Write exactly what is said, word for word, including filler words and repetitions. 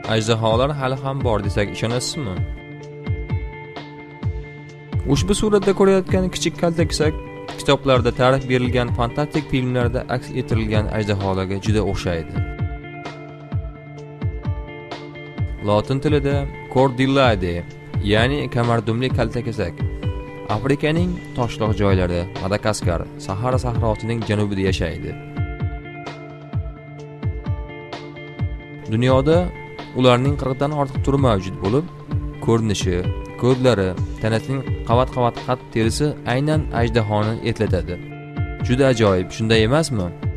ajdaholar hali ham bor desak ishonasizmi? Ushbu suratda ko'rayotgan kichik kaltakisak kitoblarda ta'rif berilgan fantastik filmlarda aks ettirilgan ajdaholarga juda o'xshaydi. Lotin tilida Cordillade, ya'ni kamardumli kaltakesak, Afrikaning toshloq joylari, Madagaskar, Sahara sahrosining janubida yashaydi. Dunyoda ularning qirqdan ortiq turi mavjud bo'lib, ko'rinishi, ko'zlari, tanasining qavat-qavat qat terisi aynan ajdahoni eslatadi. Juda ajoyib, shunday emasmi?